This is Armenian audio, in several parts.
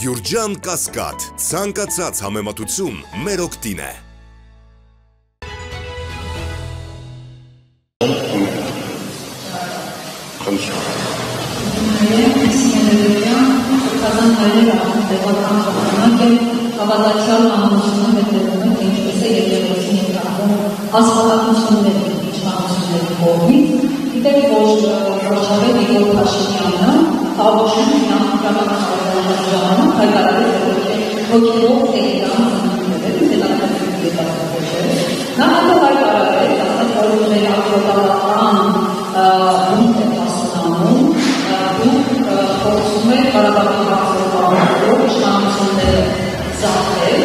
Գյուրջան Կասկադ, ցանկացած համեմատություն մեր օգտին է։ Հավատացյալ ամուսնու հետևում է ինչպես է եկեղեցին ընկալվում աստվածությունների իշխանությունների կողմից, գիտեք, որ վարչապետ Իգոր Փաշինյանը Աբոշյանի ժամանակ հայտարարել է հոգևոր տեխնիկան նա հետո հայտարարել, որ մեր արտադրական բունտ է հասունանում, բունտ փոխում է Ղարաբաղի հարցով իշխանությունները զահել,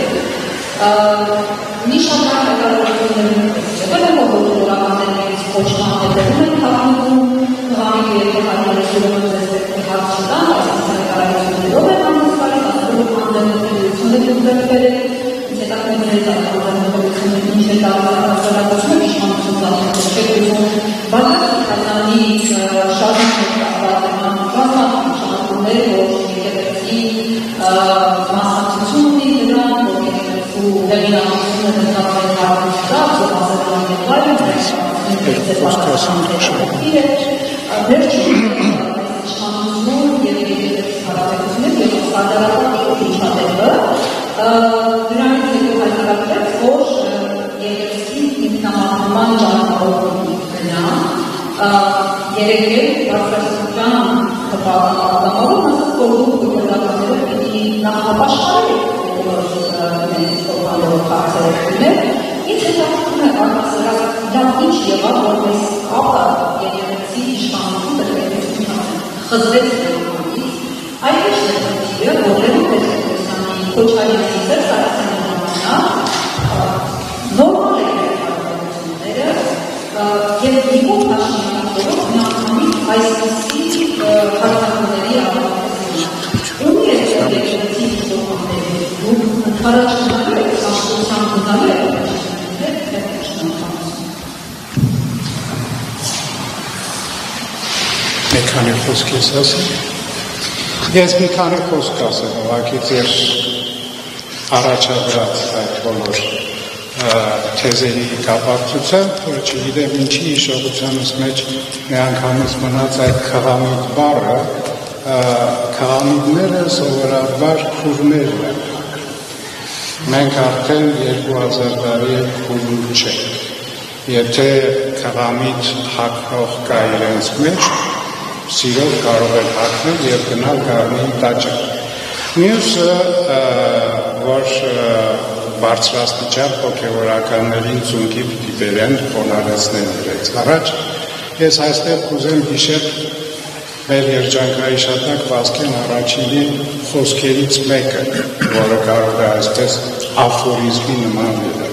մի շատ հայտարարություններ եղել է, որ հոգևորականներից կոչման հետևում են թափնվում, հղամի երկու հայտարարությունները ձեզ հարց չտան, այս հայտարարություններով են ամուսվարի, ասելով անդերնոտելությունները ուզերվել է, հետաքրքրել անդերնոտելությունները ինչ է տարածարակությունը իշխանություն զահել, չեք ուզում, բացակի հայտնանի շարժում պատերման ռազմական իշխանություններ, որ եկեղեցի մասնակցություն ունի դրան, որ եկեղեցու հեղինակությունը դրկացել հարցուցկավ, որ ասելով և այլն, վերջին իշխանություն և եկեղեցի հարաբերություններ և սարդարական միջադեպը դրանից հետո հայտարարվեց, որ եկեղեցի ինքնամատման ճանապարհով գնա, երեկ բարձրաստիճան հպատակամարում ասաց, որ դուք հոգևորականները պիտի նախապաշխարեք մենք խորհանելով հարցերություններ, ինչ հետաքրքրում է առհասարակ դա ինչ եղավ, որպես ապա եկեղեցի իշխանությունը խզվեց նրանից, այդ ինչ է խնդիրը, որտեղում Պետրոսյանի Քոչարյանի Սերժ Սարգսյանի ժամանակ նորմալ է հարաբերությունները և Նիկոլ Փաշինյանով միանգամից այսպիսի հարցակումների առավելություն։ Ում է եկեղեցի իշխանությունների դուք ընդառաջնալու եք աշխատության գնալու եք Մի քանի խոսք ես ասեմ։ Ես մի քանի խոսք ասեմ, ուղղակի ձեր առաջադրած այդ բոլոր թեզերի կապակցությամբ, որ չգիտեմ ինչի հիշողությանս մեջ միանգամից մնաց այդ քղամիտ բառը, քղամիտները սովորաբար քուրներն են։ Մենք արդեն 2000 տարի քուրուր չենք։ Եթե քղամիտ հագնող կա իրենց մեջ, սիրով կարող են հագնել և գնալ գարնին տաճար։ Մյուսը, որ բարձրաստիճան հոգևորականներին ծունկի պիտի բերեն խոնարհեցնել իրենց առաջ, ես այստեղ կուզեմ հիշել մեր երջանկահիշատակ Վազգեն Առաջինի խոսքերից մեկը, որը կարող է այսպես աֆորիզմի նման լինել։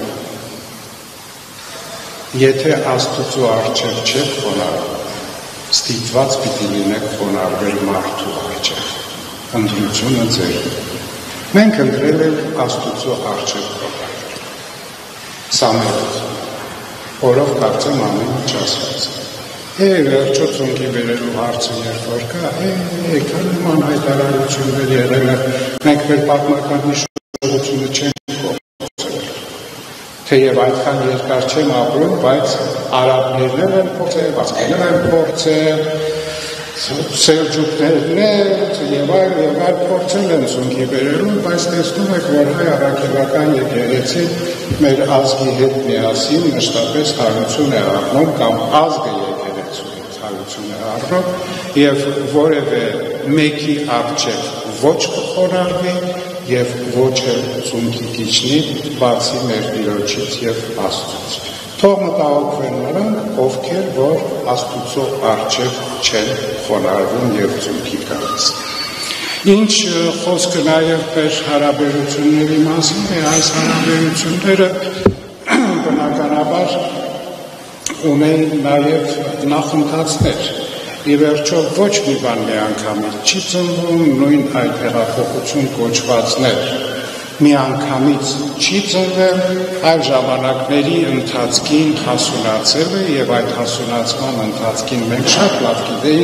Եթե Աստծո առջև չեք խոնարհվում, ստիպված պիտի լինեք խոնարհվել մարդու առջև, ընտրությունը ձեր։ Մենք ընտրել ենք Աստծո առջև խոնարհվել։ Սա մեր որով կարծեմ ամեն ինչ ասված է։ Վերջո ծունկի բերելու հարցը երբ որ կա, քան նման հայտարարություններ եղել է, մենք մեր պատմական հիշողությունը չենք կողմել։ Թեև այդքան երկար չեմ ապրում, բայց արաբներն են փորձել, վազգեներն են փորձել, սելջուկներն և այլ փորձել են ծունկի բերելու, բայց տեսնում եք, որ հայ առաքելական եկեղեցին մեր ազգի հետ միասին մշտապես հարություն է առնում կամ ազգը եկեղեցու հարություն է առնում և որևէ մեկի առջև ոչ կխոնարհվի և ոչ էլ ծունկի կիջնի, բացի մեր Տիրոջից և Աստծուց։ Թող մտահոգվեն նրանք, ովքեր որ Աստծո առջև չեն խոնարհվում և ծունկի գալիս։ Ինչ խոսքը նաև մեր հարաբերությունների մասին է, այս հարաբերությունները բնականաբար ունեն նաև նախընթացներ։ Ի վերջո ոչ մի բան միանգամից չի ծնվում, նույն այդ հեղափոխություն կոչվածներ միանգամից չի ծնվել, այլ ժամանակների ընթացքին հասունացել է և այդ հասունացման ընթացքին մենք շատ լավ գիտեինք,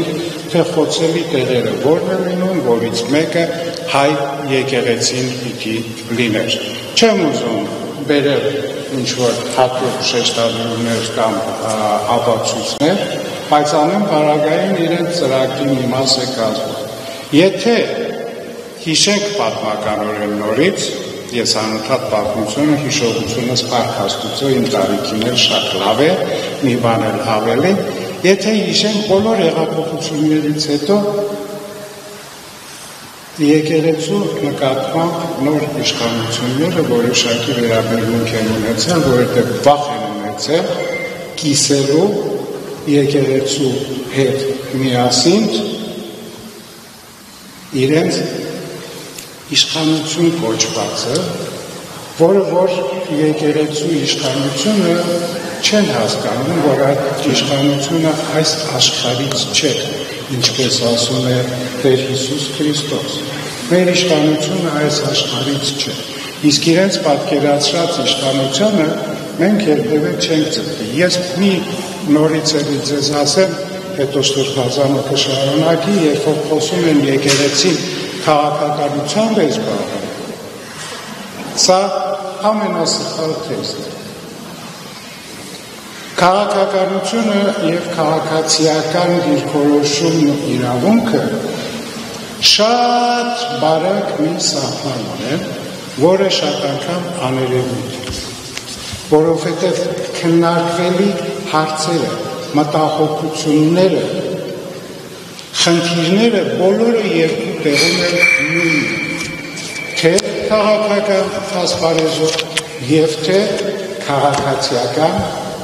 թե խոցելի տեղերը որն է լինում, որից մեկը հայ եկեղեցին պիտի լիներ։ Չեմ ուզում բերել ինչ-որ հատուկ շեշտադրումներ կամ ապացույցներ, բայց անեմ պարագային իրենց ծրագրի մի մաս է կազմում։ Եթե հիշենք պատմականորեն նորից, ես անընդհատ պատմությունը հիշողությունս փառք Աստծո իմ տարիքին էլ շատ լավ է, մի բան էլ ավելի, եթե հիշենք բոլոր հեղափոխություններից հետո եկեղեցու նկատմամբ նոր իշխանությունները որոշակի վերաբերմունք են ունեցել, որովհետև վախ են ունեցել կիսելու եկեղեցու հետ միասին իրենց իշխանություն կոչվածը, որը որ եկեղեցու իշխանությունը չեն հասկանում, որ այդ իշխանությունը այս աշխարհից չէ, ինչպես ասում է Տեր Հիսուս Քրիստոս։ Մեր իշխանությունը այս աշխարհից չէ։ Իսկ իրենց պատկերացրած իշխանությունը մենք երբևէ չենք ձգտի։ Ես մի նորից էլի ձեզ ասեմ, հետո Սրբազանը կշարունակի, երբ որ խոսում են եկեղեցին քաղաքականությամբ է զբաղվում։ Սա ամենասխալ թեքստ է։ Քաղաքականությունը եւ քաղաքացիական դիրքորոշումն ու իրավունքը շատ բարակ մի սահման ունեն, որը շատ անգամ աներևույթ է, որովհետեւ քննարկվելի հարցերը, մտահոգությունները, խնդիրները բոլորը երկու տեղում են նույնն, թե քաղաքական ասպարեզով եւ թե քաղաքացիական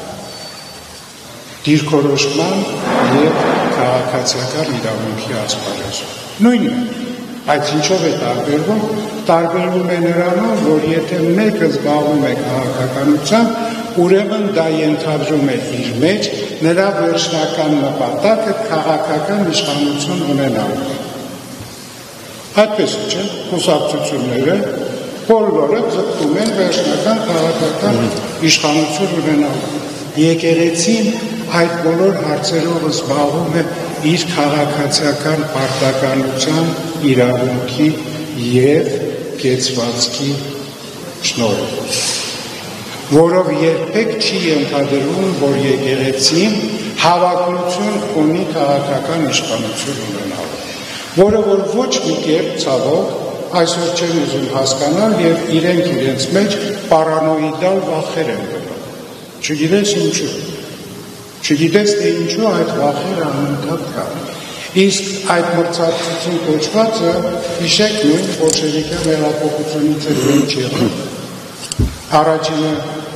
դիրքորոշման եւ քաղաքացիական իրավունքի ասպարեզով։ Նույնն է, բայց ինչով է տարբերվում։ Տարբերվում է նրանով, որ եթե մեկը զբաղվում է քաղաքականությամբ, ուրեմն դա ենթադրում է իր մեջ նրա վերջնական նպատակը քաղաքական իշխանություն ունենալը։ Այդպես չէ, կուսակցությունները բոլորը ձգտում են վերջնական քաղաքական իշխանություն ունենալը։ Եկեղեցին այդ բոլոր հարցերով զբաղվում է իր քաղաքացիական պարտականության, իրավունքի եւ կեցվածքի շնորհիվ, որով երբեք չի ենթադրվում, որ եկեղեցին հավակնություն ունի քաղաքական իշխանություն ունենալու, որը որ ոչ մի կերպ ցավոք այսօր չեն ուզում հասկանալ եւ իրենց մեջ պարանոիդալ վախեր են գնում։ Չգիտես ինչու։ Չգիտես թե ինչու այդ վախերը անընդհատ կան։ Իսկ այդ մրցակցություն կոչվածը հիշեք նույն բոլշևիկյան հեղափոխությունից էր ինչ եղավ։ Առաջինը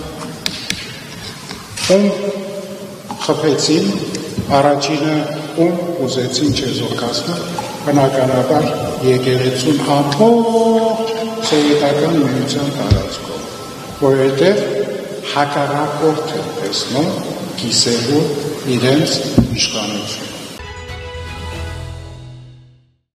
ում խփեցին, առաջինը ում ուզեցին չեզոքացնել, բնականաբար եկեղեցուն ամբողջ սովետական միության տարածքով, որովհետև հակառակորդ են տեսնում կիսելու իրենց իշխանություն։